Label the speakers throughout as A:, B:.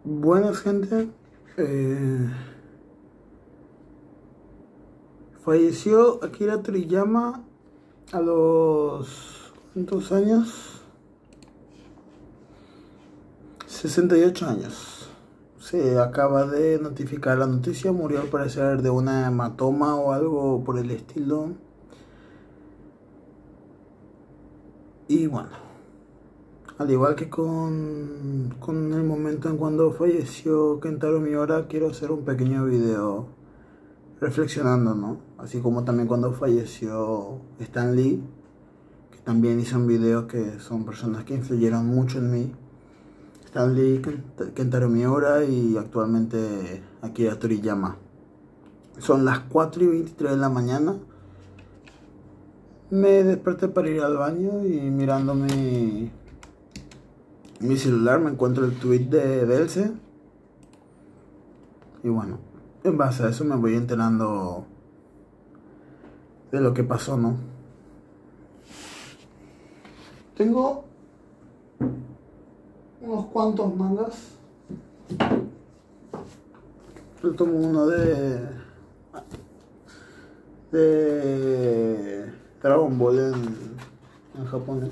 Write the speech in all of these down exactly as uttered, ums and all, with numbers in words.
A: Buenas gente, eh, falleció Akira Toriyama a los ¿cuántos años? sesenta y ocho años. Se acaba de notificar la noticia, murió al parecer de una hematoma o algo por el estilo. Y bueno, al igual que con, con el momento en cuando falleció Kentaro Miura, quiero hacer un pequeño video reflexionando, ¿no? Así como también cuando falleció Stan Lee, que también hizo un video, que son personas que influyeron mucho en mí. Stan Lee, Kentaro Miura y actualmente Akira Toriyama. Son las cuatro y veintitrés de la mañana. Me desperté para ir al baño y mirando mi, mi celular me encuentro el tweet de Delce. Y bueno, en base a eso me voy enterando de lo que pasó, ¿no? Tengo unos cuantos mangas. Yo tomo uno de de Dragon Ball en, en japonés.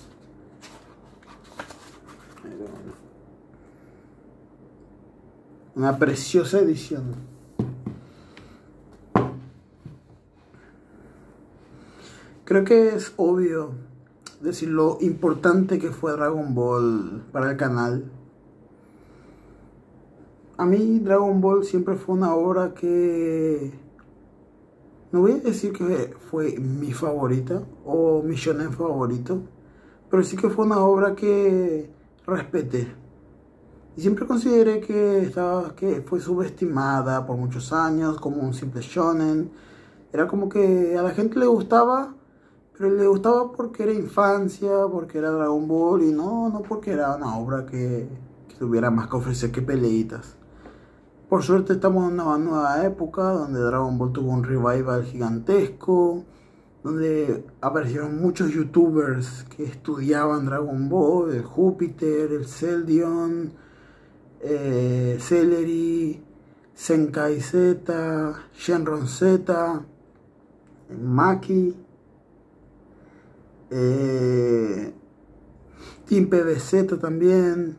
A: Una preciosa edición. Creo que es obvio decir lo importante que fue Dragon Ball para el canal. A mí Dragon Ball siempre fue una obra que no voy a decir que fue mi favorita o mi shonen favorito, pero sí que fue una obra que respeté. Y siempre consideré que, estaba, que fue subestimada por muchos años como un simple shonen. Era como que a la gente le gustaba, pero le gustaba porque era infancia, porque era Dragon Ball, y no, no porque era una obra que, que tuviera más que ofrecer que peleitas. Por suerte estamos en una nueva época donde Dragon Ball tuvo un revival gigantesco, donde aparecieron muchos youtubers que estudiaban Dragon Ball, el Júpiter, el Celdion, eh, Celery, Senkai Z, Shenron Z, Maki, eh, Team P B Z también,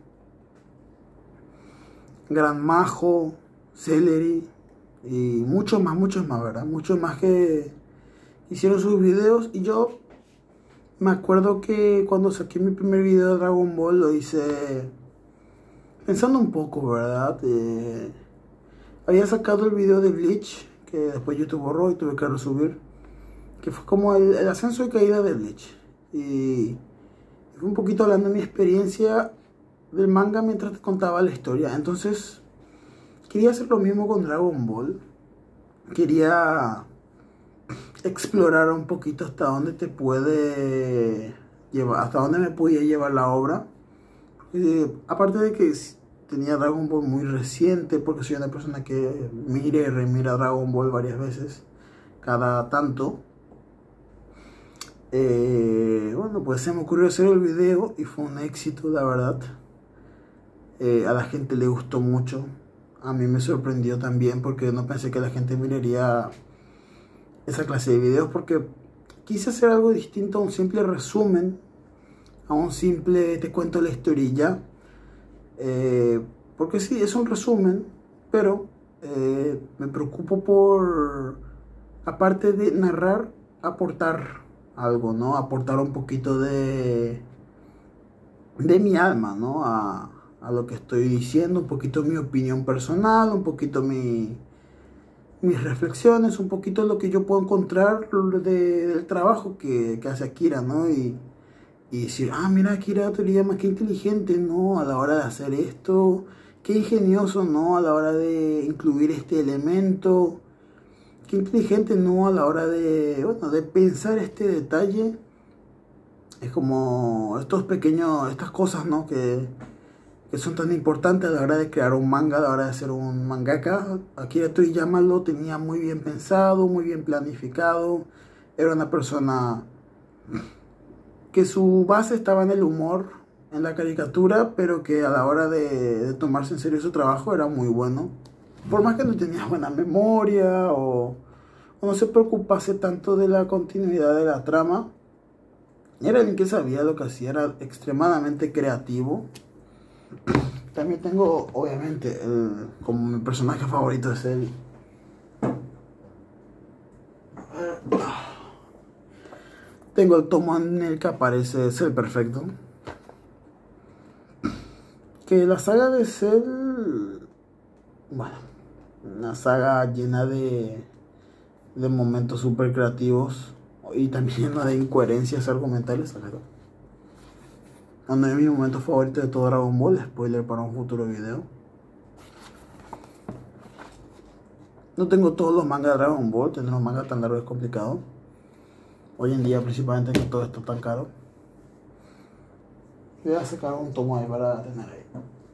A: Gran Majo, Celery y muchos más, muchos más, ¿verdad? Muchos más que hicieron sus videos. Y yo me acuerdo que cuando saqué mi primer video de Dragon Ball lo hice pensando un poco, ¿verdad? Eh, había sacado el video de Bleach, que después YouTube borró y tuve que resubir, que fue como el, el ascenso y caída de Bleach. Y fue un poquito hablando de mi experiencia del manga mientras te contaba la historia. Entonces quería hacer lo mismo con Dragon Ball. Quería explorar un poquito hasta dónde te puede llevar, hasta dónde me podía llevar la obra. Eh, aparte de que tenía Dragon Ball muy reciente, porque soy una persona que mira y remira Dragon Ball varias veces, cada tanto. Eh, bueno, pues se me ocurrió hacer el video y fue un éxito, la verdad. Eh, a la gente le gustó mucho. A mí me sorprendió también porque no pensé que la gente miraría esa clase de videos, porque quise hacer algo distinto a un simple resumen, a un simple te cuento la historia. Eh, porque sí, es un resumen, pero eh, me preocupo por, aparte de narrar, aportar algo, ¿no? Aportar un poquito de, de mi alma, ¿no? A, a lo que estoy diciendo, un poquito mi opinión personal, un poquito mi, mis reflexiones, un poquito lo que yo puedo encontrar de, del trabajo que, que hace Akira, ¿no? Y, y decir, ah, mira, Akira Toriyama, qué inteligente, ¿no? A la hora de hacer esto, qué ingenioso, ¿no? A la hora de incluir este elemento, qué inteligente, ¿no? A la hora de, bueno, de pensar este detalle. Es como estos pequeños, estas cosas, ¿no? Que, que son tan importantes a la hora de crear un manga, a la hora de ser un mangaka. Akira Toriyama lo tenía muy bien pensado, muy bien planificado. Era una persona que su base estaba en el humor, en la caricatura, pero que a la hora de, de tomarse en serio su trabajo era muy bueno. Por más que no tenía buena memoria o, o no se preocupase tanto de la continuidad de la trama, era alguien que sabía lo que hacía, era extremadamente creativo. También tengo, obviamente, el, como mi personaje favorito es él. Tengo el tomo en el que aparece Cell Perfecto. Que la saga de Cell, bueno, una saga llena de, de momentos súper creativos y también llena de incoherencias argumentales, ¿verdad? Uno de mis momentos favoritos de todo Dragon Ball, spoiler para un futuro video. No tengo todos los mangas de Dragon Ball, tener un manga tan largo es complicado. Hoy en día, principalmente, que todo esto es tan caro. Voy a sacar un tomo ahí para tener ahí.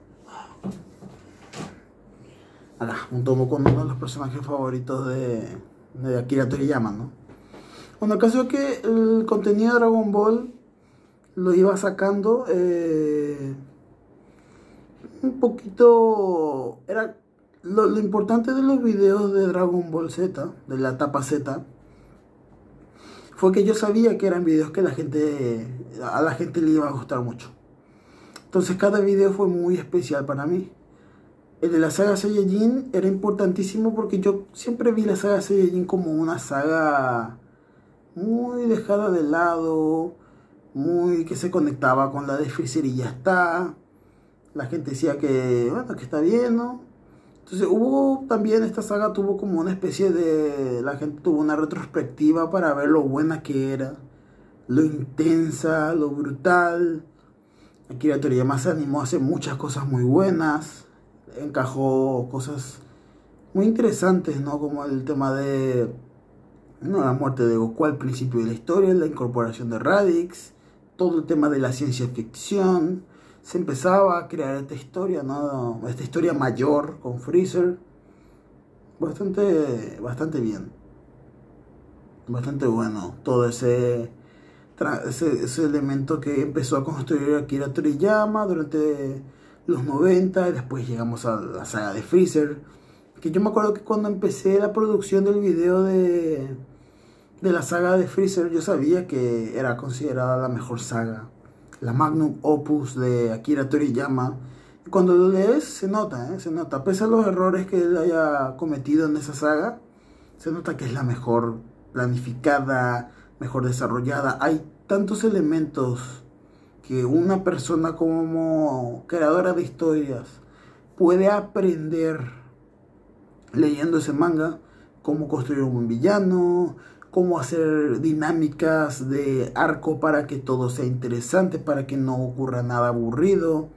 A: Acá, un tomo con uno de los personajes favoritos de, de Akira Toriyama, ¿no? Bueno, el caso es que el contenido de Dragon Ball lo iba sacando eh, un poquito. Era lo, lo importante de los videos de Dragon Ball Z, de la etapa Z, fue que yo sabía que eran videos que la gente, a la gente le iba a gustar mucho. Entonces cada video fue muy especial para mí. El de la saga Saiyajin era importantísimo porque yo siempre vi la saga Saiyajin como una saga muy dejada de lado, muy que se conectaba con la de Freezer y ya está. La gente decía que, bueno, que está bien, ¿no? Entonces hubo también, esta saga tuvo como una especie de, la gente tuvo una retrospectiva para ver lo buena que era, lo intensa, lo brutal. Akira Toriyama se animó a hacer muchas cosas muy buenas, encajó cosas muy interesantes, ¿no? Como el tema de, no, la muerte de Goku al principio de la historia, la incorporación de Raditz, todo el tema de la ciencia ficción. Se empezaba a crear esta historia, ¿no? Esta historia mayor con Freezer. Bastante, bastante bien. Bastante bueno. Todo ese, ese, ese elemento que empezó a construir Akira Toriyama durante los noventa. Y después llegamos a la saga de Freezer. Que yo me acuerdo que cuando empecé la producción del video de, de la saga de Freezer, yo sabía que era considerada la mejor saga, la magnum opus de Akira Toriyama. Y cuando lo lees se nota, ¿eh? se nota, pese a los errores que él haya cometido en esa saga, se nota que es la mejor planificada, mejor desarrollada. Hay tantos elementos que una persona como creadora de historias puede aprender leyendo ese manga, cómo construir un buen villano, cómo hacer dinámicas de arco para que todo sea interesante, para que no ocurra nada aburrido,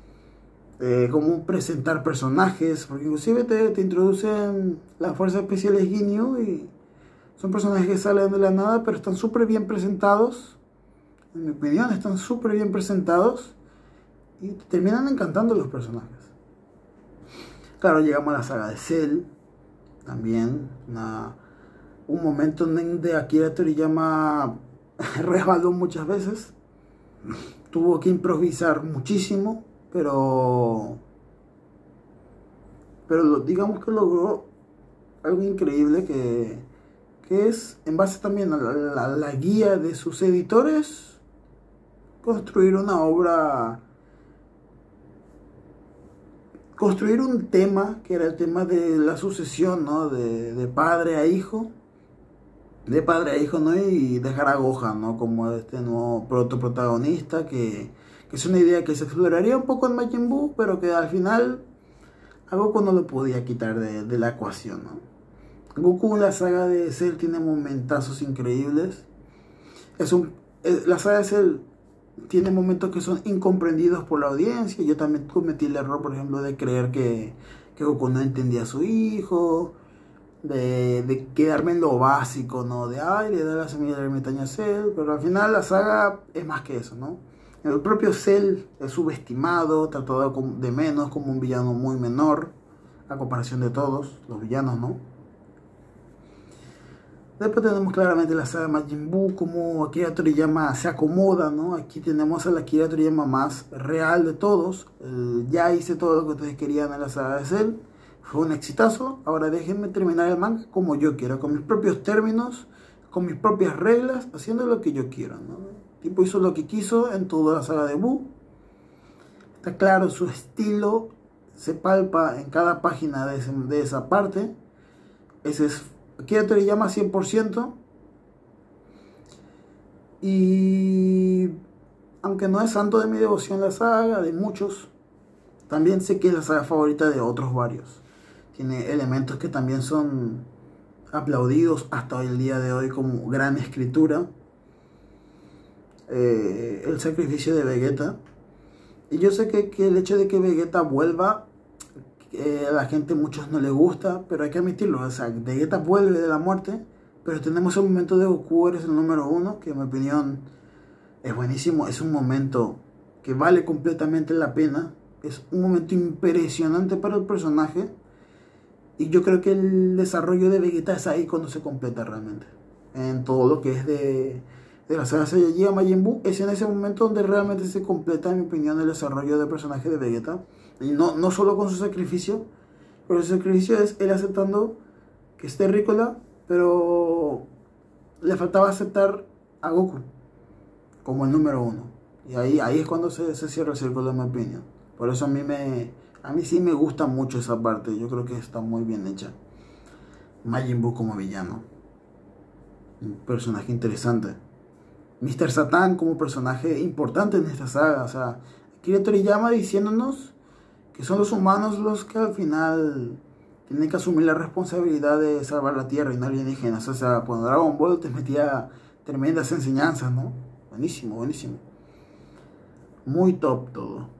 A: eh, cómo presentar personajes, porque inclusive te, te introducen la fuerza especial de Ginyu y son personajes que salen de la nada, pero están súper bien presentados, en mi opinión están súper bien presentados y te terminan encantando los personajes. Claro, llegamos a la saga de Cell, también una... un momento donde Akira Toriyama resbaló muchas veces, tuvo que improvisar muchísimo, pero pero digamos que logró algo increíble que, que es, en base también a la, la, la guía de sus editores, construir una obra, construir un tema que era el tema de la sucesión, ¿no? de, de padre a hijo, de padre a hijo, ¿no? Y dejar a Gohan, ¿no? Como este nuevo protoprotagonista, que, que es una idea que se exploraría un poco en Majin Buu, pero que al final a Goku no lo podía quitar de, de la ecuación, ¿no? Goku en la saga de Cell tiene momentazos increíbles. Es un, es, la saga de Cell tiene momentos que son incomprendidos por la audiencia. Yo también cometí el error, por ejemplo, de creer que, que Goku no entendía a su hijo. De, de quedarme en lo básico, ¿no? De, ay, le da la semilla del ermitaño a Cell, pero al final la saga es más que eso, ¿no? El propio Cell es subestimado, tratado de menos, como un villano muy menor, a comparación de todos los villanos, ¿no? Después tenemos claramente la saga de Majin Buu, como Akira Toriyama se acomoda, ¿no? Aquí tenemos al Akira Toriyama más real de todos. Eh, ya hice todo lo que ustedes querían en la saga de Cell. Fue un exitazo. Ahora déjenme terminar el manga como yo quiero, con mis propios términos, con mis propias reglas, haciendo lo que yo quiero, ¿no? El tipo hizo lo que quiso en toda la saga de Buu. Está claro, su estilo se palpa en cada página de, ese, de esa parte. Ese es Akira Toriyama cien por ciento. Y aunque no es santo de mi devoción la saga, de muchos, también sé que es la saga favorita de otros varios. Tiene elementos que también son aplaudidos hasta hoy, el día de hoy, como gran escritura. Eh, el sacrificio de Vegeta. Y yo sé que, que el hecho de que Vegeta vuelva, eh, a la gente muchos no les gusta, pero hay que admitirlo. O sea, Vegeta vuelve de la muerte, pero tenemos el momento de Goku eres el número uno, que en mi opinión es buenísimo. Es un momento que vale completamente la pena. Es un momento impresionante para el personaje. Y yo creo que el desarrollo de Vegeta es ahí cuando se completa realmente. En todo lo que es de, de la saga Saiyajin a Majin Buu, es en ese momento donde realmente se completa, en mi opinión, el desarrollo del personaje de Vegeta. Y no, no solo con su sacrificio, pero su sacrificio es él aceptando que es terrícola, pero le faltaba aceptar a Goku como el número uno. Y ahí, ahí es cuando se, se cierra el círculo, en mi opinión. Por eso a mí me... A mí sí me gusta mucho esa parte. Yo creo que está muy bien hecha. Majin Buu como villano. Un personaje interesante. mister Satan como personaje importante en esta saga. O sea, Akira Toriyama diciéndonos que son los humanos los que al final tienen que asumir la responsabilidad de salvar la Tierra y no alienígenas. O sea, cuando Dragon Ball te metía tremendas enseñanzas, ¿no? Buenísimo, buenísimo. Muy top todo.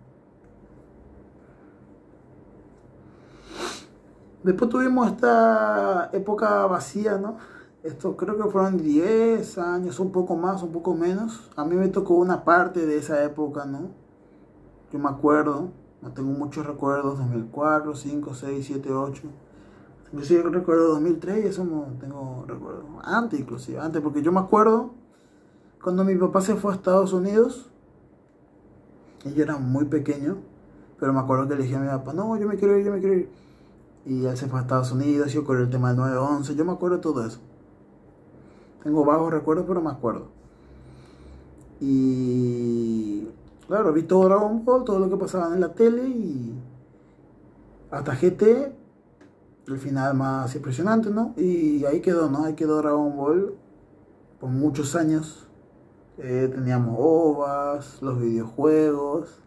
A: Después tuvimos esta época vacía, ¿no? Esto creo que fueron diez años, un poco más, un poco menos. A mí me tocó una parte de esa época, ¿no? Yo me acuerdo, no tengo muchos recuerdos, dos mil cuatro, cinco, seis, siete, ocho. Yo sí recuerdo dos mil tres y eso no tengo recuerdo. Antes inclusive, antes, porque yo me acuerdo cuando mi papá se fue a Estados Unidos. Y yo era muy pequeño, pero me acuerdo que le dije a mi papá, no, yo me quiero ir, yo me quiero ir. Y él se fue a Estados Unidos, yo ocurrió el tema del nueve once, yo me acuerdo de todo eso. Tengo bajos recuerdos, pero me acuerdo. Y claro, vi todo Dragon Ball, todo lo que pasaba en la tele y hasta G T, el final más impresionante, ¿no? Y ahí quedó, ¿no? Ahí quedó Dragon Ball por muchos años. Eh, teníamos O V As, los videojuegos.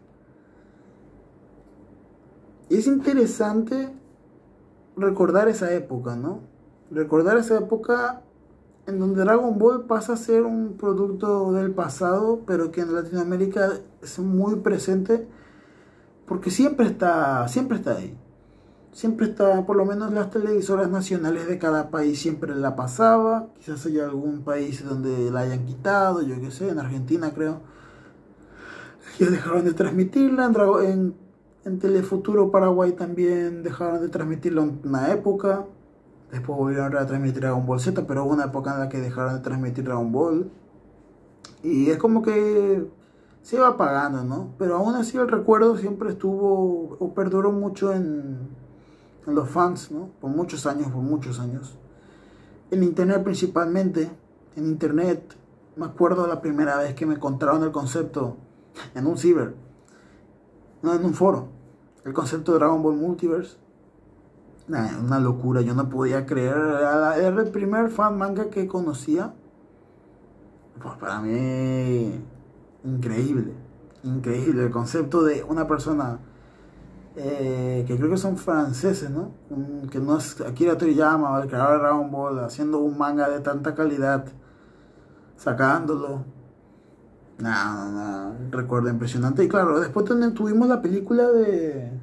A: Y es interesante recordar esa época, ¿no? Recordar esa época en donde Dragon Ball pasa a ser un producto del pasado, pero que en Latinoamérica es muy presente, porque siempre está, siempre está ahí. Siempre está, por lo menos las televisoras nacionales de cada país siempre la pasaba. Quizás haya algún país donde la hayan quitado, yo qué sé, en Argentina creo. Ya dejaron de transmitirla, en, Drago, en, en Telefuturo Paraguay también dejaron de transmitirla en una época. Después volvieron a transmitir Dragon Ball Z, pero hubo una época en la que dejaron de transmitir Dragon Ball. Y es como que se iba apagando, ¿no? Pero aún así el recuerdo siempre estuvo o perduró mucho en, en los fans, ¿no? Por muchos años, por muchos años. En internet principalmente, en internet, me acuerdo la primera vez que me encontraron el concepto en un ciber, no en un foro, el concepto de Dragon Ball Multiverse. Nah, una locura, yo no podía creer, era, era el primer fan manga que conocía. Pues para mí, increíble, increíble el concepto de una persona eh, que creo que son franceses, ¿no? Un, que no es Akira Toriyama, el creador de Dragon Ball, haciendo un manga de tanta calidad, sacándolo. Nada, nada, recuerdo impresionante. Y claro, después también tuvimos la película de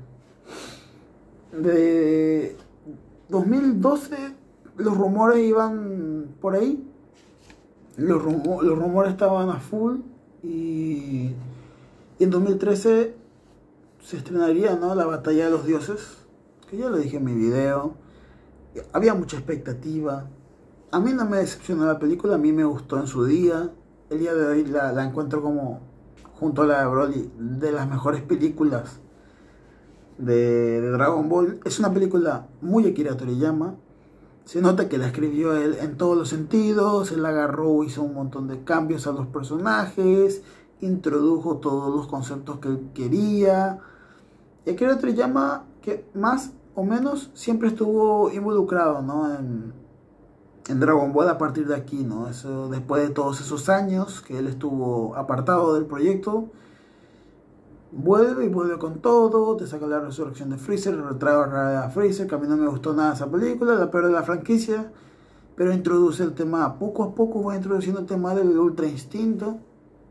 A: de dos mil doce. Los rumores iban por ahí. Los, rumo, los rumores estaban a full. Y, y en dos mil trece se estrenaría, ¿no?, La Batalla de los Dioses, que ya lo dije en mi video. Había mucha expectativa. A mí no me decepcionó la película, a mí me gustó en su día. El día de hoy la, la encuentro como, junto a la de Broly, de las mejores películas de, de Dragon Ball. Es una película muy Akira Toriyama. Se nota que la escribió él en todos los sentidos. Él agarró, hizo un montón de cambios a los personajes, introdujo todos los conceptos que él quería. Y Akira Toriyama, que más o menos siempre estuvo involucrado, ¿no?, en, en Dragon Ball a partir de aquí, ¿no? Eso, después de todos esos años que él estuvo apartado del proyecto, vuelve y vuelve con todo. Te saca la resurrección de Freezer, retrae a Freezer, que a mí no me gustó nada esa película, la peor de la franquicia, pero introduce el tema, poco a poco va introduciendo el tema del Ultra Instinto.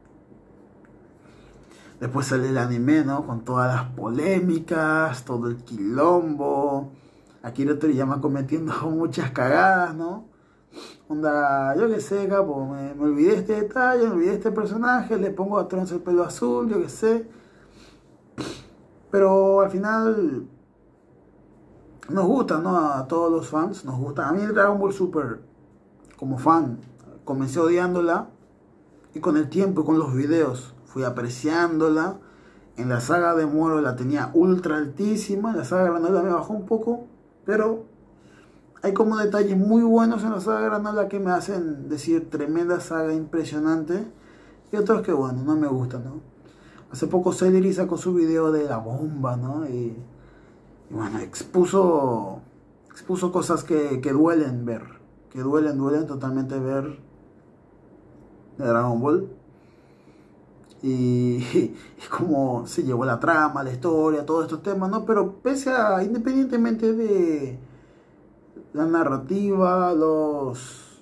A: Después sale el anime, ¿no?, con todas las polémicas, todo el quilombo, Akira Toriyama cometiendo muchas cagadas, ¿no? Onda, yo que sé, capo, me, me olvidé este detalle, me olvidé este personaje, le pongo a Trunks el pelo azul, yo que sé. Pero al final nos gusta, ¿no? A todos los fans nos gusta. A mí Dragon Ball Super, como fan, comencé odiándola, y con el tiempo y con los videos fui apreciándola. En la saga de Moro la tenía ultra altísima, en la saga de Granola me bajó un poco, pero hay como detalles muy buenos en la saga de Granola que me hacen decir tremenda saga, impresionante, y otros que bueno, no me gustan, ¿no? Hace poco Celery sacó su video de la bomba, ¿no? Y, y bueno, expuso, expuso cosas que, que duelen ver, que duelen, duelen totalmente ver de Dragon Ball. Y, y cómo se llevó la trama, la historia, todos estos temas, ¿no? Pero pese a, independientemente de la narrativa, los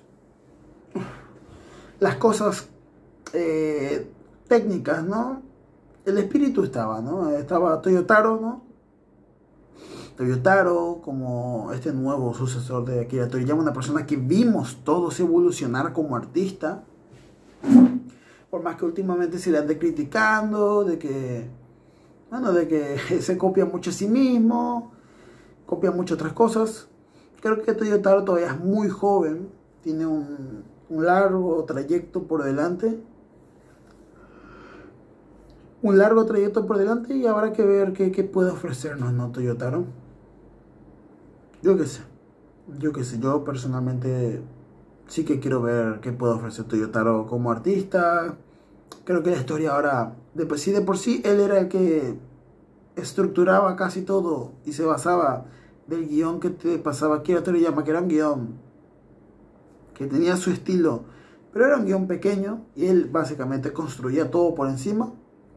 A: las cosas eh, técnicas, ¿no?, el espíritu estaba, ¿no? Estaba Toyotaro, ¿no? Toyotaro como este nuevo sucesor de Akira Toriyama, una persona que vimos todos evolucionar como artista. Por más que últimamente se le ande criticando, de que, bueno, de que se copia mucho a sí mismo, copia mucho otras cosas. Creo que Toyotaro todavía es muy joven, tiene un, un largo trayecto por delante. Un largo trayecto por delante y habrá que ver qué, qué puede ofrecernos, ¿no, Toyotaro? Yo qué sé, yo qué sé, yo personalmente sí que quiero ver qué puede ofrecer Toyotaro como artista. Creo que la historia ahora, de por sí, de por sí, él era el que estructuraba casi todo y se basaba del guión que te pasaba Akira Toriyama, que era un guión que tenía su estilo, pero era un guión pequeño y él básicamente construía todo por encima.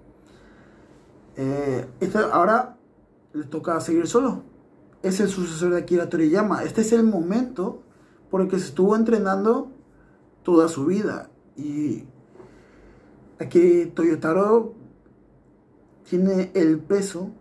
A: Eh, este, ahora le toca seguir solo. Es el sucesor de Akira Toriyama. Este es el momento por el que se estuvo entrenando toda su vida. Y aquí Toyotaro tiene el peso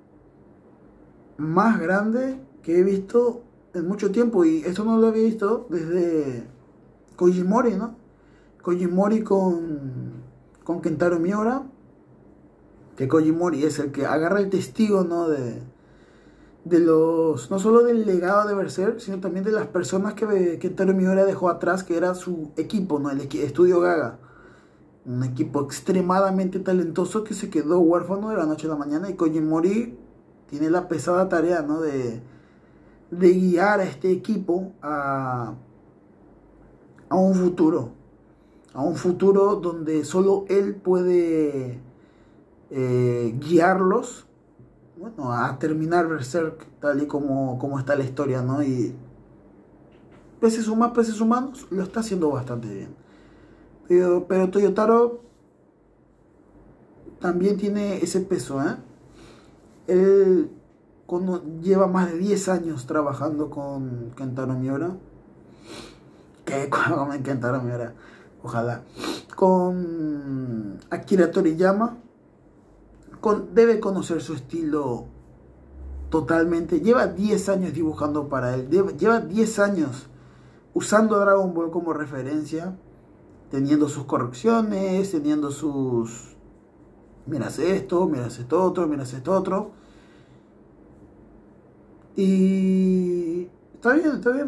A: más grande que he visto en mucho tiempo. Y esto no lo había visto desde Koji Mori, ¿no? Koji Mori con, con Kentaro Miura. Que Koji Mori es el que agarra el testigo, ¿no?, de, de los, no solo del legado de Berserk, sino también de las personas que Kentaro Miura dejó atrás, que era su equipo, ¿no?, el estudio Gaga, un equipo extremadamente talentoso que se quedó huérfano de la noche a la mañana. Y Koji Mori tiene la pesada tarea, ¿no?, de, de guiar a este equipo a, a un futuro, a un futuro donde solo él puede Eh, guiarlos, bueno, a terminar Berserk tal y como, como está la historia, ¿no? Y peces humanos, peces humanos, lo está haciendo bastante bien. Pero, pero Toyotaro también tiene ese peso, ¿eh? Él cuando lleva más de diez años trabajando con Kentaro Miura, que con Kentaro Miura, ojalá, con Akira Toriyama, Con, debe conocer su estilo totalmente. Lleva diez años dibujando para él. Debe, lleva diez años usando a Dragon Ball como referencia. Teniendo sus correcciones. Teniendo sus... Miras esto, miras esto otro, miras esto otro. Y... Está bien, está bien.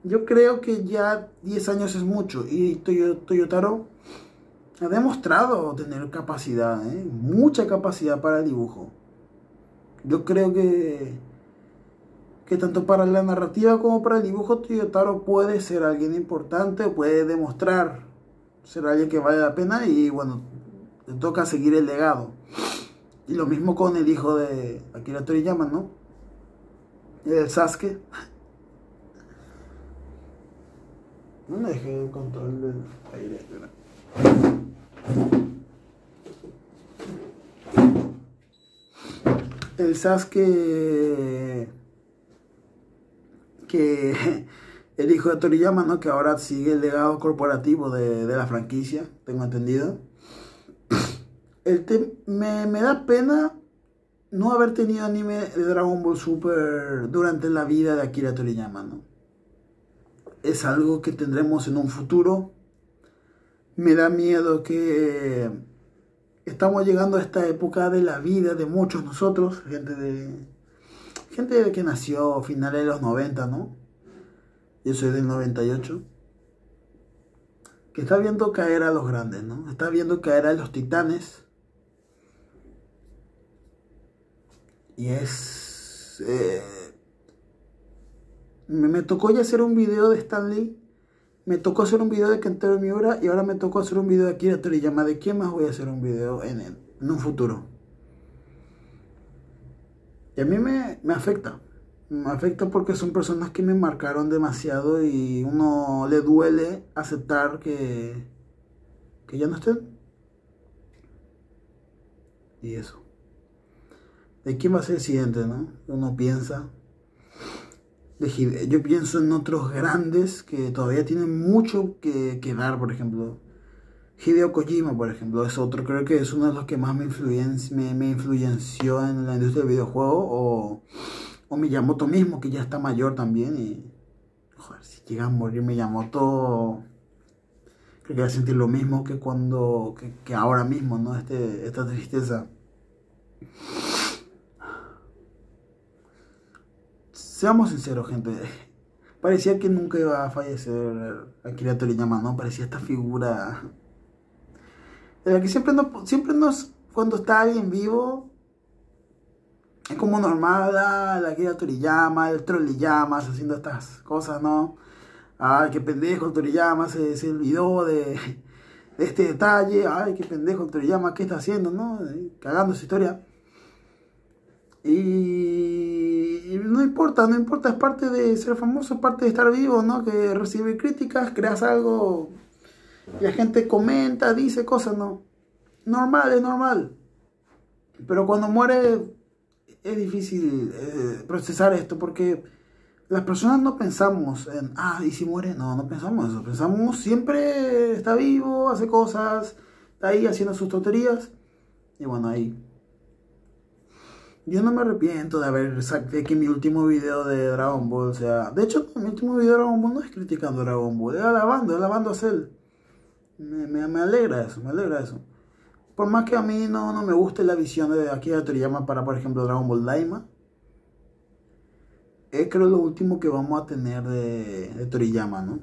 A: yo creo que ya diez años es mucho. Y Toyo- Toyotaro ha demostrado tener capacidad, ¿eh? Mucha capacidad para el dibujo. Yo creo que, que tanto para la narrativa como para el dibujo, Toyotaro puede ser alguien importante, puede demostrar ser alguien que vale la pena y bueno, le toca seguir el legado. Y lo mismo con el hijo de Akira Toriyama, ¿no? El Sasuke. No me dejé el control del aire, espera. El Sasuke, que el hijo de Toriyama, ¿no? Que ahora sigue el legado corporativo de, de la franquicia, tengo entendido. El te me, me da pena no haber tenido anime de Dragon Ball Super durante la vida de Akira Toriyama, ¿no? Es algo que tendremos en un futuro. Me da miedo que estamos llegando a esta época de la vida de muchos nosotros, gente de gente de que nació a finales de los noventa, ¿no? Yo soy del noventa y ocho. Que está viendo caer a los grandes, ¿no? Está viendo caer a los titanes. Y es... Eh, me, me tocó ya hacer un video de Stan Lee. Me tocó hacer un video de Kentaro Miura. Y ahora me tocó hacer un video de Akira Toriyama. ¿De quién más voy a hacer un video en, en, en un futuro? Y a mí me, me afecta. Me afecta porque son personas que me marcaron demasiado. Y uno le duele aceptar que, que ya no estén. Y eso. ¿De quién va a ser el siguiente, no? Uno piensa. De Hide- yo pienso en otros grandes que todavía tienen mucho que, que dar, por ejemplo. Hideo Kojima, por ejemplo, es otro. Creo que es uno de los que más me, influen- me, me influenció en la industria del videojuego. O, o Miyamoto mismo, que ya está mayor también. Y, joder, si llega a morir Miyamoto, creo que va a sentir lo mismo que cuando, que, que ahora mismo, ¿no? Este, esta tristeza. Seamos sinceros, gente. Parecía que nunca iba a fallecer Akira Toriyama, ¿no? Parecía esta figura de la que siempre, no, siempre nos, cuando está alguien vivo, es como normal, ah, la Akira Toriyama, el Trolliyamas haciendo estas cosas, ¿no? Ay, qué pendejo el Toriyama, se, se olvidó de, de este detalle. Ay, qué pendejo el Toriyama, ¿qué está haciendo, no? Cagando su historia. Y no importa, no importa, es parte de ser famoso, es parte de estar vivo, ¿no? Que recibir críticas, creas algo y la gente comenta, dice cosas, ¿no? Normal, es normal. Pero cuando muere es difícil eh, procesar esto porque las personas no pensamos en, ah, ¿y si muere? No, no pensamos eso. Pensamos siempre está vivo, hace cosas, está ahí haciendo sus tonterías. Y bueno, ahí. Yo no me arrepiento de haber sacado que mi último video de Dragon Ball, o sea, de hecho, mi último video de Dragon Ball no es criticando a Dragon Ball, es alabando, es alabando a Cell. Me, me, me alegra eso, me alegra eso. Por más que a mí no, no me guste la visión de Akira Toriyama para, por ejemplo, Dragon Ball Daima, es creo lo último que vamos a tener de, de Toriyama, ¿no?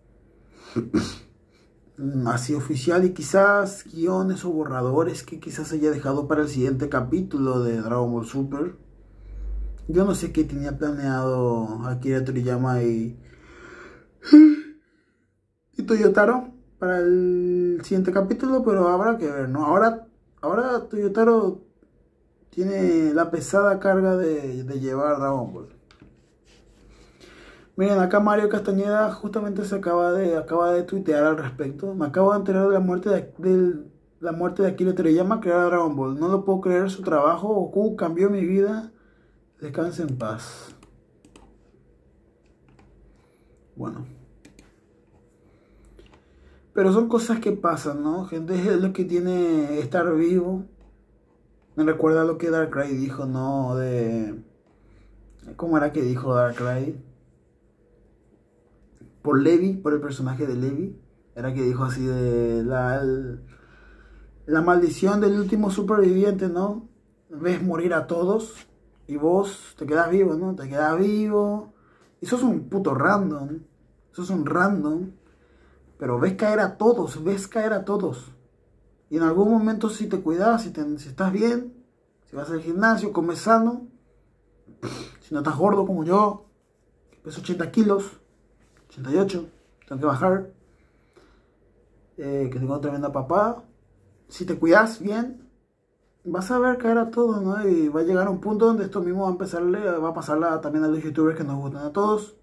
A: Así oficial, y quizás guiones o borradores que quizás haya dejado para el siguiente capítulo de Dragon Ball Super. Yo no sé qué tenía planeado Akira Toriyama y, y Toyotaro para el siguiente capítulo, pero habrá que ver, ¿no? Ahora, ahora Toyotaro tiene la pesada carga de, de llevar Dragon Ball. Miren, acá Mario Castañeda justamente se acaba de, acaba de tuitear al respecto. Me acabo de enterar de la muerte de, de, la muerte de Akira Toriyama, creador de Dragon Ball. No lo puedo creer, su trabajo, Goku, cambió mi vida. Descanse en paz. Bueno. Pero son cosas que pasan, ¿no? Gente, es lo que tiene estar vivo. Me recuerda lo que Darkrai dijo, ¿no? De... ¿Cómo era que dijo Darkrai? Por Levi, por el personaje de Levi. Era que dijo así de la, el, la maldición del último superviviente, ¿no? Ves morir a todos y vos te quedas vivo, ¿no? Te quedas vivo y sos un puto random. Esos son random, pero ves caer a todos, ves caer a todos. Y en algún momento si te cuidas, si, te, si estás bien, si vas al gimnasio, comes sano, si no estás gordo como yo, que peso ochenta kilos, ochenta y ocho, tengo que bajar, eh, que tengo tremenda papada. Si te cuidas bien, vas a ver caer a todos, ¿no? Y va a llegar a un punto donde esto mismo va a empezarle, va a pasarla también a los youtubers que nos gustan a todos.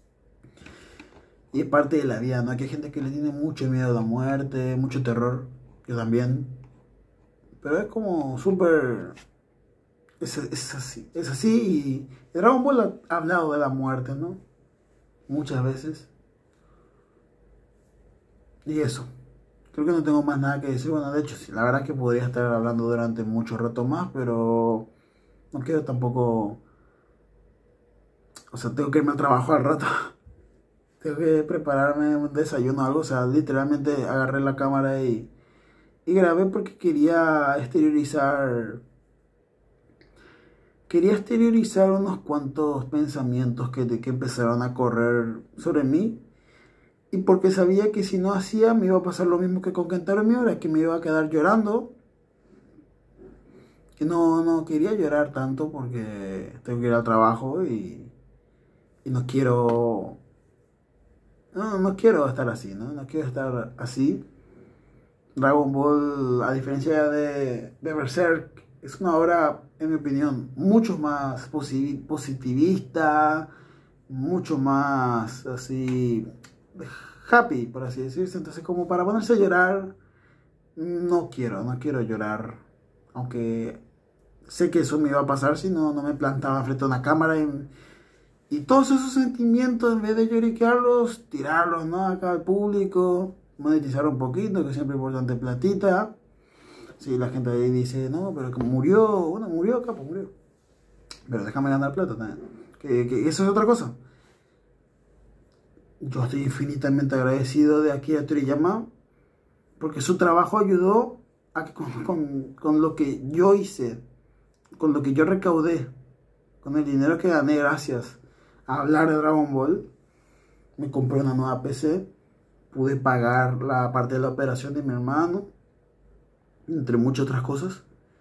A: Y es parte de la vida, ¿no? Aquí hay gente que le tiene mucho miedo a la muerte, mucho terror. Yo también. Pero es como súper... Es, es así, es así. Y Dragon Ball ha hablado de la muerte, ¿no? Muchas veces. Y eso. Creo que no tengo más nada que decir. Bueno, de hecho, sí, la verdad es que podría estar hablando durante mucho rato más, pero no quiero tampoco... O sea, tengo que irme al trabajo al rato. Tengo que prepararme un desayuno o algo. O sea, literalmente agarré la cámara y, y grabé porque quería exteriorizar... Quería exteriorizar unos cuantos pensamientos que, que empezaron a correr sobre mí. Y porque sabía que si no hacía me iba a pasar lo mismo que con Kentaro Miura, que me iba a quedar llorando. Que no, no quería llorar tanto porque tengo que ir al trabajo y, y no quiero... No, no quiero estar así, ¿no? No quiero estar así. Dragon Ball, a diferencia de, de Berserk, es una obra, en mi opinión, mucho más posi- positivista, mucho más así... happy, por así decirse. Entonces, como para ponerse a llorar, no quiero, no quiero llorar. Aunque sé que eso me iba a pasar si no, no me plantaba frente a una cámara. Y, y todos esos sentimientos, en vez de lloriquearlos, tirarlos, ¿no? Acá al público, monetizar un poquito, que siempre es importante platita. Si la gente ahí dice, no, pero que murió, bueno, murió, capo, murió. Pero déjame ganar plata también. Que, que eso es otra cosa. Yo estoy infinitamente agradecido de Akira Toriyama porque su trabajo ayudó a que con, con, con lo que yo hice, con lo que yo recaudé, con el dinero que gané gracias a hablar de Dragon Ball, me compré una nueva P C, pude pagar la parte de la operación de mi hermano, entre muchas otras cosas.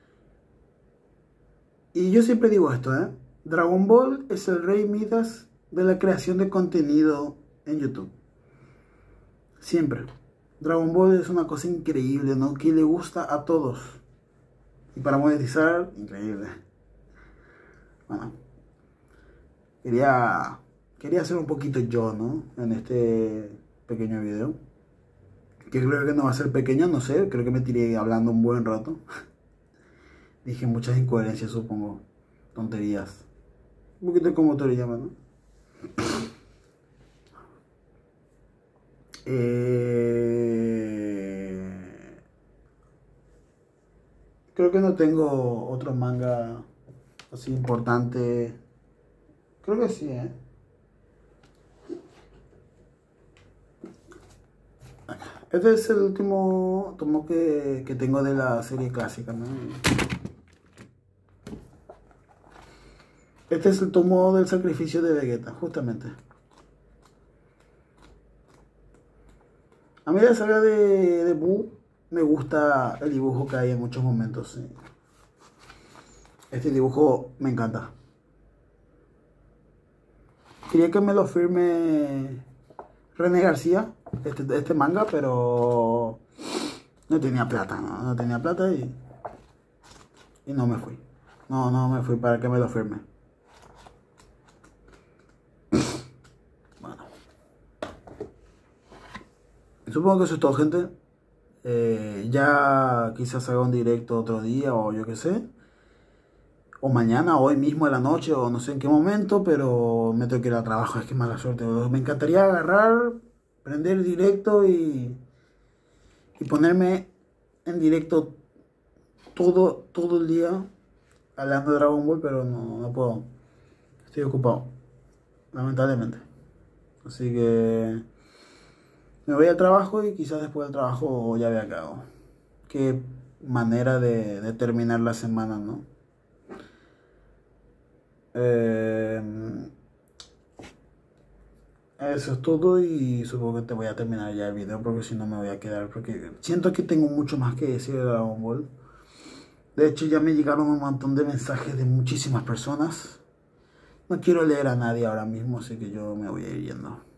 A: Y yo siempre digo esto, ¿eh? Dragon Ball es el rey Midas de la creación de contenido en YouTube. Siempre. Dragon Ball es una cosa increíble, ¿no? Que le gusta a todos. Y para monetizar, increíble. Bueno, quería, quería hacer un poquito yo, ¿no? En este pequeño video. Que creo que no va a ser pequeño, no sé. Creo que me tiré hablando un buen rato. Dije muchas incoherencias, supongo. Tonterías. Un poquito como Toriyama, ¿no? Eh... Creo que no tengo otro manga así importante. Creo que sí, ¿eh? Este es el último tomo que, que tengo de la serie clásica, ¿no? Este es el tomo del sacrificio de Vegeta, justamente. A mí la saga de, de Buu me gusta el dibujo que hay en muchos momentos. ¿Sí? Este dibujo me encanta. Quería que me lo firme René García, este, este manga, pero no tenía plata, no, no tenía plata y, y no me fui. No, no me fui para que me lo firme. Bueno. Supongo que eso es todo, gente. Eh, ya quizás haga un directo otro día o yo qué sé. O mañana, o hoy mismo en la noche, o no sé en qué momento, pero me tengo que ir al trabajo, es que mala suerte. Me encantaría agarrar, prender directo y, y ponerme en directo todo, todo el día hablando de Dragon Ball, pero no, no puedo. Estoy ocupado, lamentablemente. Así que me voy al trabajo y quizás después del trabajo ya vea qué hago. Qué manera de, de terminar la semana, ¿no? Eh, eso es todo y supongo que te voy a terminar ya el video porque si no me voy a quedar porque siento que tengo mucho más que decir de Dragon Ball. De hecho ya me llegaron un montón de mensajes de muchísimas personas. No quiero leer a nadie ahora mismo, así que yo me voy a ir yendo.